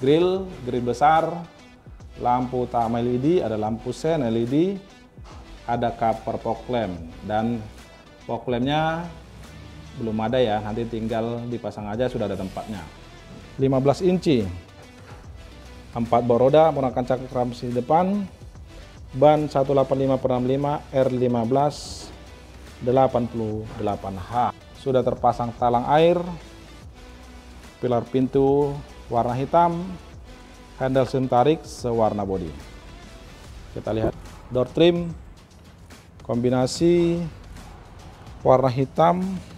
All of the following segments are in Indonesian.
grill besar, lampu utama LED, ada lampu sen LED, ada cover fog lamp, dan fog lampnya belum ada ya, nanti tinggal dipasang aja, sudah ada tempatnya. 15 inci, 4 bor roda menggunakan cakram transmisi depan, ban 185/65 R15 88H, sudah terpasang talang air, pilar pintu warna hitam, handle sim tarik sewarna bodi. Kita lihat door trim kombinasi warna hitam.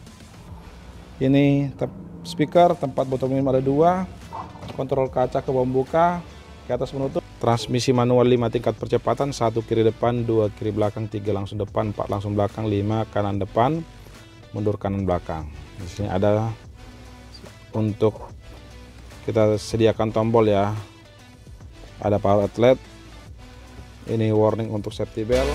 Ini speaker, tempat botol minum ada 2, kontrol kaca ke pembuka, ke atas menutup, transmisi manual 5 tingkat percepatan, 1 kiri depan, 2 kiri belakang, 3 langsung depan, 4 langsung belakang, 5 kanan depan, mundur kanan belakang. Di sini ada untuk kita sediakan tombol ya, ada power outlet, ini warning untuk safety belt.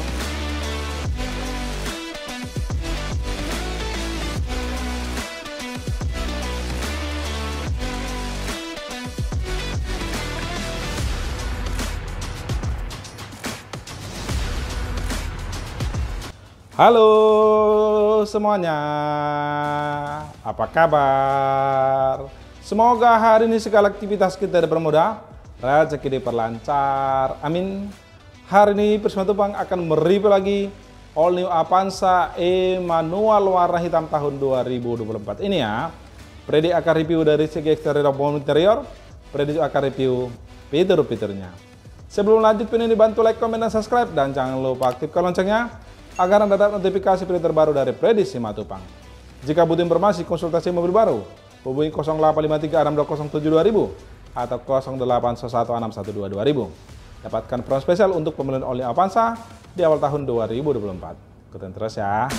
Halo semuanya, apa kabar? Semoga hari ini segala aktivitas kita dipermudah, rezeki diperlancar, amin. Hari ini Prisma Tupang akan mereview lagi all new Avanza E manual warna hitam tahun 2024 ini ya. Predik akan review dari segi eksterior maupun interior, Predik akan review fitur-fiturnya. Sebelum lanjut, pilih dibantu like, komen, dan subscribe, dan jangan lupa aktifkan loncengnya agar Anda dapat notifikasi video terbaru dari Predik Simatupang. Jika butuh informasi konsultasi mobil baru, hubungi 085362072000 atau 0811612000. Dapatkan promo spesial untuk pembelian oli Avanza di awal tahun 2024. Ikutin terus ya.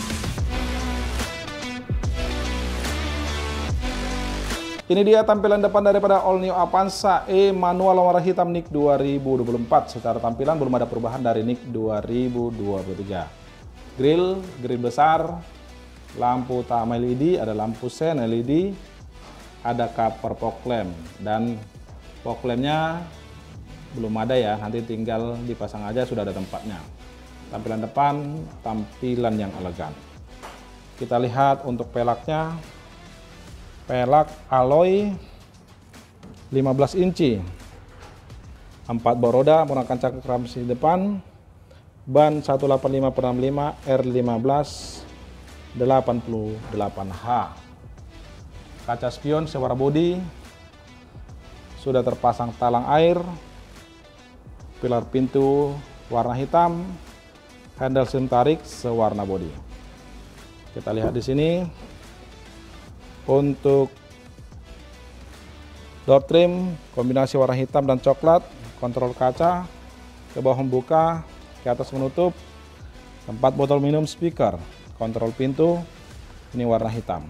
Ini dia tampilan depan daripada all new Avanza E manual warna hitam NIK 2024. Secara tampilan belum ada perubahan dari NIK 2023. Grill besar, lampu utama LED, ada lampu sen LED, ada cover fog lamp, dan fog lampnya belum ada ya, nanti tinggal dipasang aja, sudah ada tempatnya. Tampilan depan, tampilan yang elegan. Kita lihat untuk pelaknya, pelak alloy 15 inci, 4 bor roda menggunakan cakram transmisi depan, ban 185/65 R15 88H, kaca spion sewarna bodi, sudah terpasang talang air, pilar pintu warna hitam, handle sim tarik sewarna bodi. Kita lihat di sini untuk door trim kombinasi warna hitam dan coklat, kontrol kaca, ke bawah membuka, ke atas menutup, tempat botol minum, speaker, kontrol pintu, ini warna hitam.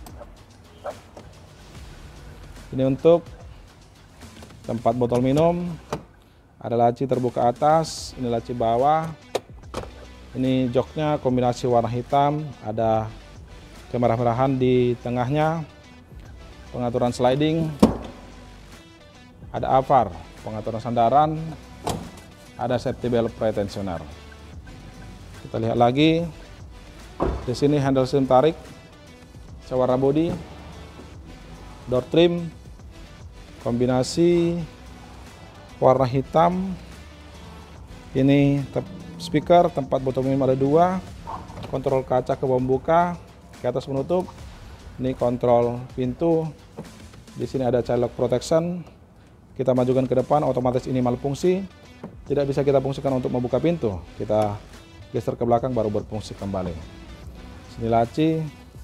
Ini untuk tempat botol minum, ada laci terbuka atas, ini laci bawah, ini joknya kombinasi warna hitam, ada kemerah-merahan di tengahnya, pengaturan sliding, ada AVAR, pengaturan sandaran, ada safety belt pretensioner. Kita lihat lagi. Di sini handle sim tarik sewarna bodi, door trim kombinasi warna hitam. Ini speaker, tempat botol minum ada 2, kontrol kaca ke pembuka, ke atas menutup. Ini kontrol pintu. Di sini ada child lock protection. Kita majukan ke depan, otomatis ini malfungsi. Tidak bisa kita fungsikan untuk membuka pintu. Kita geser ke belakang baru berfungsi kembali. Sini laci,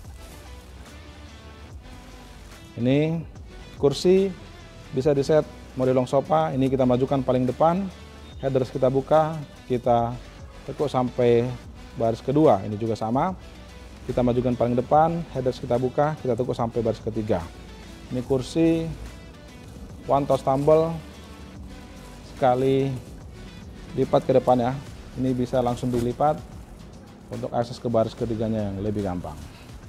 ini kursi bisa diset model long sofa. Ini kita majukan paling depan, headrest kita buka, kita tekuk sampai baris kedua. Ini juga sama, kita majukan paling depan, headrest kita buka, kita tekuk sampai baris ketiga. Ini kursi one touch tumble, sekali lipat ke depan ya. Ini bisa langsung dilipat untuk akses ke baris ketiganya yang lebih gampang.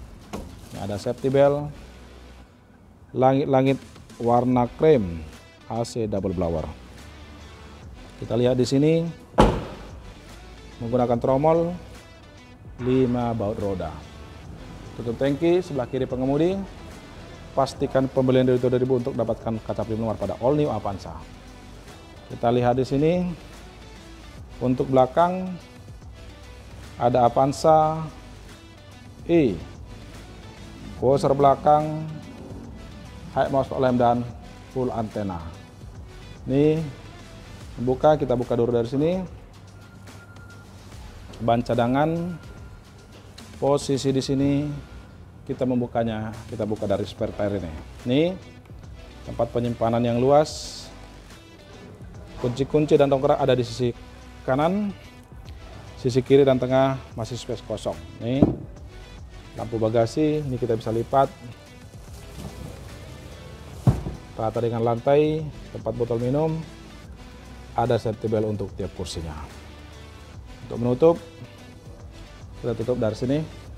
Ini ada safety belt, langit-langit warna krem, AC double blower. Kita lihat di sini menggunakan tromol 5 baut roda. Tutup tangki sebelah kiri pengemudi. Pastikan pembelian dari 2000 untuk dapatkan kaca film luar pada all new Avanza. Kita lihat di sini untuk belakang ada Avanza E, washer belakang, high mouse lem dan full antena. Ini buka, kita buka dulu dari sini. Ban cadangan, posisi di sini kita membukanya, kita buka dari spare tire ini. Ini tempat penyimpanan yang luas. Kunci-kunci dan dongkrak ada di sisi kanan, sisi kiri dan tengah masih space kosong. Nih lampu bagasi, ini kita bisa lipat. Rata dengan lantai, tempat botol minum, ada safety belt untuk tiap kursinya. Untuk menutup, kita tutup dari sini.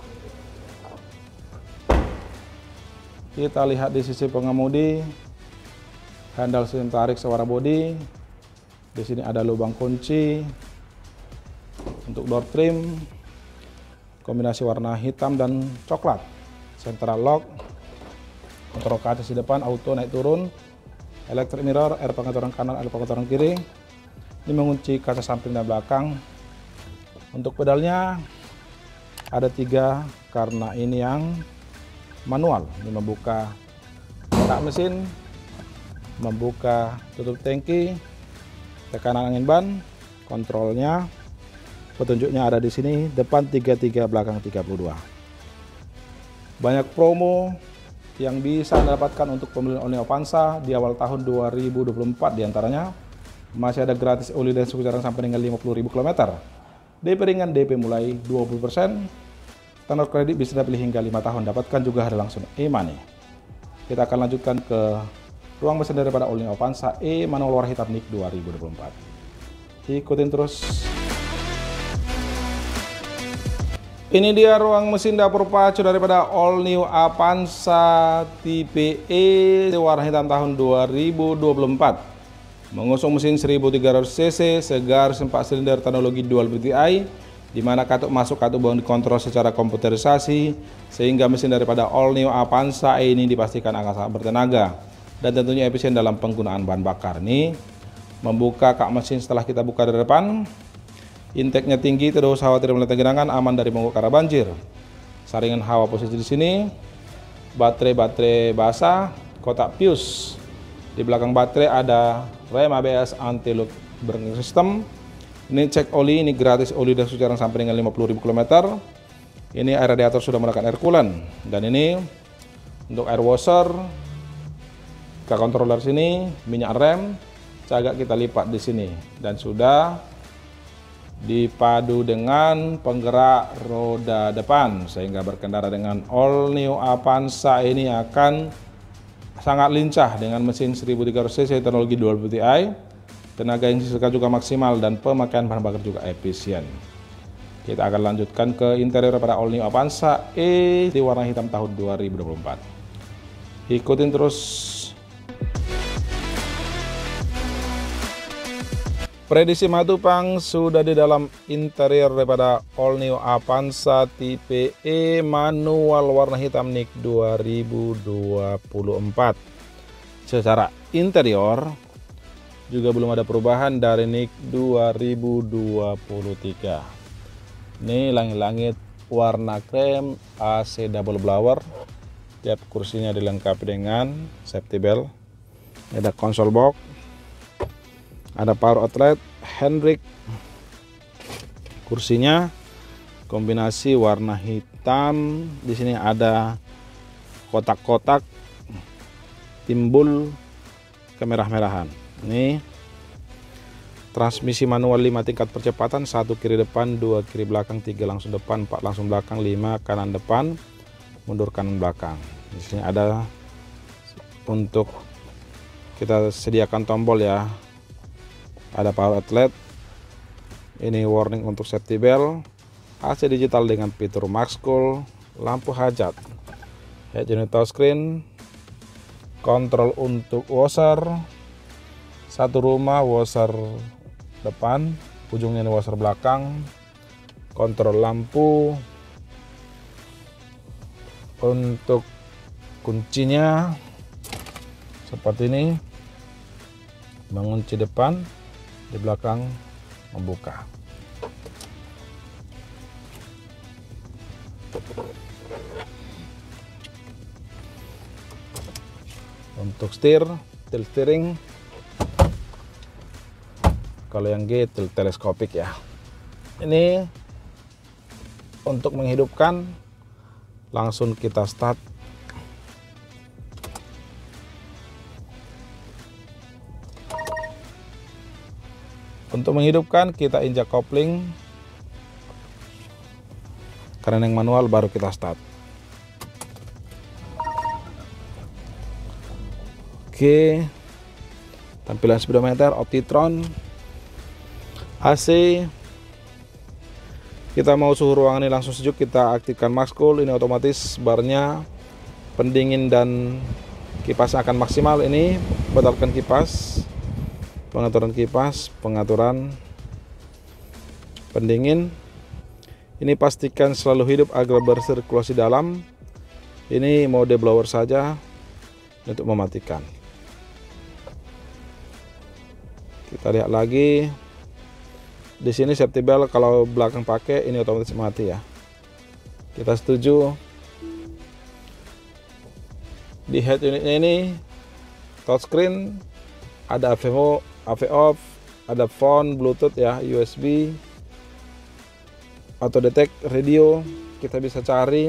Kita lihat di sisi pengemudi, handle sistem tarik sewarna bodi. Di sini ada lubang kunci untuk door trim, kombinasi warna hitam dan coklat. Central lock, kontrol ke atas di depan, auto naik turun, electric mirror, air pengaturan kanan, air pengaturan kiri. Ini mengunci kaca samping dan belakang. Untuk pedalnya ada 3 karena ini yang manual. Ini membuka kotak mesin, membuka tutup tangki, tekanan angin ban, kontrolnya, petunjuknya ada di sini, depan 33, belakang 32. Banyak promo yang bisa Anda dapatkan untuk pembelian all new Avanza di awal tahun 2024, diantaranya masih ada gratis oli dan suku jarang sampai dengan 50.000 km, DP ringan, DP mulai 20%, standar kredit bisa dipilih hingga 5 tahun, dapatkan juga ada langsung e-money. Kita akan lanjutkan ke ruang mesin daripada all new Avanza E manual warna hitam NIK 2024. Ikutin terus. Ini dia ruang mesin dapur pacu daripada all new Avanza tipe E warna hitam tahun 2024. Mengusung mesin 1300 cc, segar 4 silinder teknologi dual VTI, di mana katup masuk katup buang dikontrol secara komputerisasi, sehingga mesin daripada all new Avanza E ini dipastikan akan sangat bertenaga dan tentunya efisien dalam penggunaan bahan bakar. Ini membuka kak mesin setelah kita buka dari depan. Intake-nya tinggi, tidak usah khawatir melihat genangan, aman dari mogok karena banjir. Saringan hawa posisi di sini, baterai basah, kotak fuse. Di belakang baterai ada rem ABS anti-loop braking system. Ini cek oli, ini gratis oli dan sucaran sampai dengan 50.000 km. Ini air radiator sudah menggunakan air coolant. Dan ini untuk air washer, ke controller sini, minyak rem, cagak kita lipat di sini dan sudah dipadu dengan penggerak roda depan sehingga berkendara dengan all new Avanza ini akan sangat lincah dengan mesin 1300 cc teknologi dual VTI. Tenaga yang disediakan juga maksimal dan pemakaian bahan bakar juga efisien. Kita akan lanjutkan ke interior pada all new Avanza E di warna hitam tahun 2024. Ikutin terus. Prediksi Matupang sudah di dalam interior daripada all new Avanza tipe E manual warna hitam NIK 2024. Secara interior juga belum ada perubahan dari NIK 2023. Ini langit-langit warna krem, AC double blower. Tiap kursinya dilengkapi dengan safety belt. Ada konsol box. Ada power outlet, handbrake. Kursinya kombinasi warna hitam. Di sini ada kotak-kotak timbul kemerah-merahan. Ini transmisi manual 5 tingkat percepatan, 1 kiri depan, 2 kiri belakang, 3 langsung depan, 4 langsung belakang, 5 kanan depan, mundur kanan belakang. Di sini ada untuk kita sediakan tombol ya. Ada power outlet, ini warning untuk safety belt, AC digital dengan fitur max cool, lampu hajat, head unit touchscreen, kontrol untuk washer, Satu rumah washer depan, ujungnya ini washer belakang, kontrol lampu. Untuk kuncinya seperti ini, mengunci depan, di belakang membuka. Untuk tilt steering, kalau yang G tilt teleskopik ya. Ini untuk menghidupkan, langsung kita start. Untuk menghidupkan kita injak kopling, karena yang manual baru kita start. Oke, tampilan speedometer, Optitron, AC. Kita mau suhu ruangan ini langsung sejuk, kita aktifkan max cool. Ini otomatis barnya pendingin dan kipasnya akan maksimal. Ini batalkan kipas, pengaturan kipas, pengaturan pendingin. Ini pastikan selalu hidup agar bersirkulasi dalam. Ini mode blower saja untuk mematikan. Kita lihat lagi. Di sini safety belt kalau belakang pakai, ini otomatis mati ya. Kita setuju. Di head unitnya ini touchscreen, ada AV off, ada phone, Bluetooth ya, USB, auto detect radio. Kita bisa cari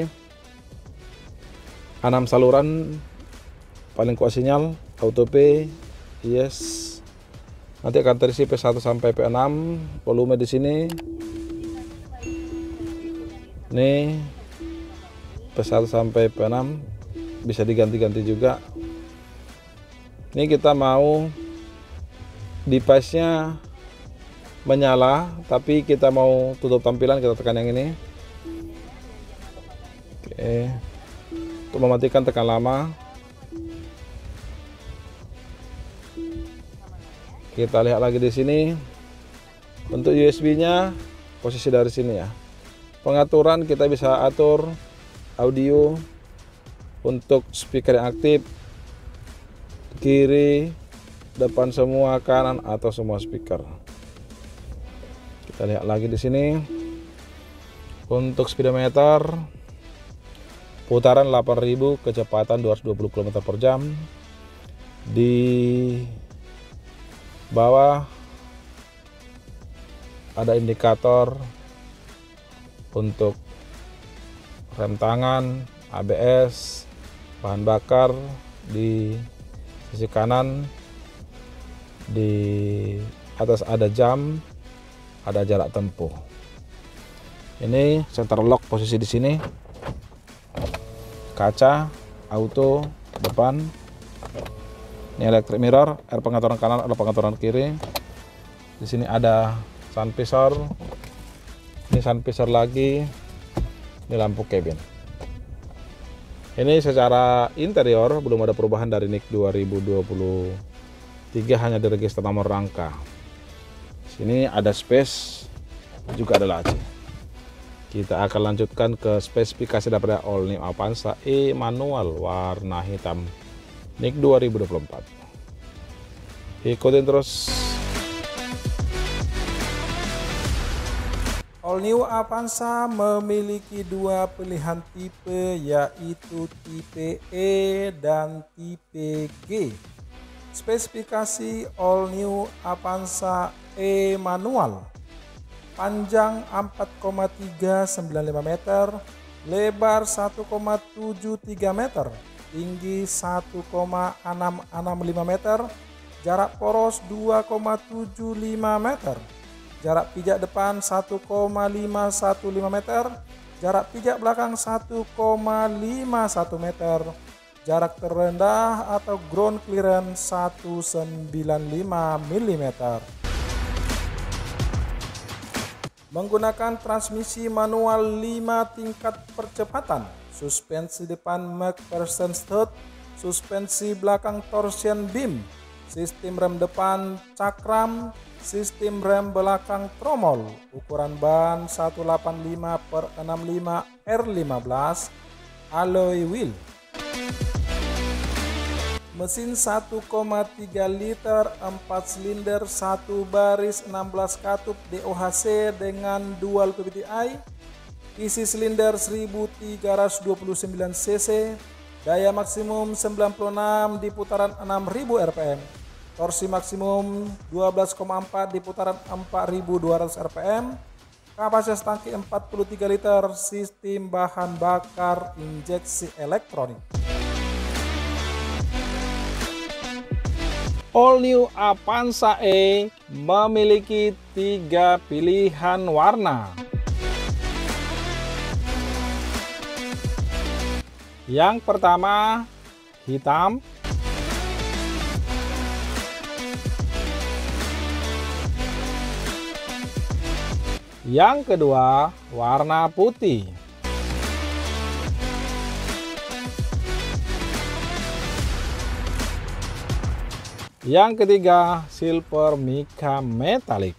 6 saluran paling kuat sinyal, auto pay, yes. Nanti akan terisi P1 sampai P6. Volume di sini. Nih P1 sampai P6 bisa diganti-ganti juga. Ini kita mau device-nya menyala, tapi kita mau tutup tampilan, kita tekan yang ini. Oke. Untuk mematikan tekan lama. Kita lihat lagi di sini. Untuk USB-nya posisi dari sini ya. Pengaturan kita bisa atur audio untuk speaker yang aktif, kiri, depan semua, kanan atau semua speaker. Kita lihat lagi di sini. Untuk speedometer putaran 8000, kecepatan 220 km/jam. Di bawah ada indikator untuk rem tangan, ABS, bahan bakar. Di sisi kanan, di atas ada jam, ada jarak tempuh. Ini center lock posisi di sini. Kaca auto depan. Ini electric mirror, ada pengaturan kanan, ada pengaturan kiri. Di sini ada sun visor. Ini sun visor lagi. Ini lampu cabin. Ini secara interior belum ada perubahan dari NIK 2023, hanya di register nomor rangka. Sini ada space, juga ada laci. Kita akan lanjutkan ke spesifikasi daripada All New Avanza E manual warna hitam NIK 2024. Ikutin terus. All New Avanza memiliki dua pilihan tipe, yaitu tipe E dan tipe G. Spesifikasi All New Avanza E manual: panjang 4,395 meter, lebar 1,73 meter, tinggi 1,665 meter, jarak poros 2,75 meter, jarak pijak depan 1,515 meter, jarak pijak belakang 1,51 meter, jarak terendah atau ground clearance 195 mm. Menggunakan transmisi manual 5 tingkat percepatan, suspensi depan McPherson stud, suspensi belakang torsion beam, sistem rem depan cakram, sistem rem belakang tromol, ukuran ban 185/65 R15, alloy wheel. Mesin 1,3 liter 4 silinder 1 baris 16 katup DOHC dengan dual PPTI, isi silinder 1329 cc, daya maksimum 96 di putaran 6000 rpm, torsi maksimum 12,4 di putaran 4200 rpm, kapasitas tangki 43 liter, sistem bahan bakar injeksi elektronik. All New Avanza E memiliki 3 pilihan warna. Yang pertama, hitam. Yang kedua, warna putih. Yang ketiga, silver mica metallic.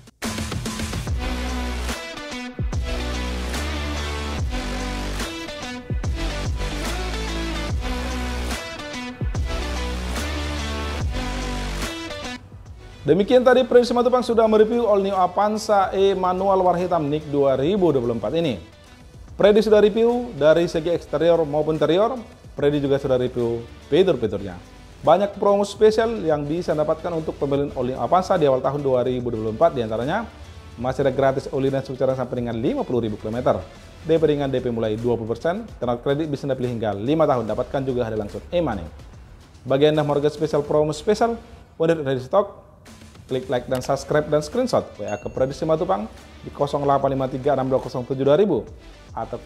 Demikian tadi Prediksi Matupang sudah mereview All New Avanza E manual warna hitam NIK 2024 ini. Prediksi sudah review dari segi eksterior maupun interior. Prediksi juga sudah review fitur-fiturnya. Banyak promo spesial yang bisa dapatkan untuk pembelian All New Avanza di awal tahun 2024. Di antaranya masih ada gratis oli dan sucara sampai dengan 50.000 km. DP ringan, DP mulai 20%. Tenor kredit bisa Anda pilih hingga 5 tahun. Dapatkan juga hadiah langsung e-money. Bagi Anda harga spesial promo spesial, order ready stock, klik like dan subscribe dan screenshot WA ke Prediksi Matupang di 085362072000 atau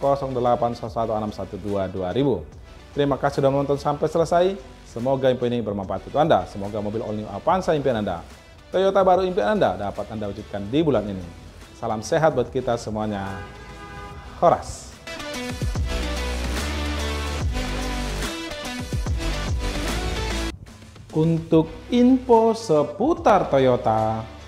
08116161222000. Terima kasih sudah menonton sampai selesai. Semoga info ini bermanfaat untuk Anda. Semoga mobil All New Avanza impian Anda, Toyota baru impian Anda dapat Anda wujudkan di bulan ini. Salam sehat buat kita semuanya. Horas. Untuk info seputar Toyota,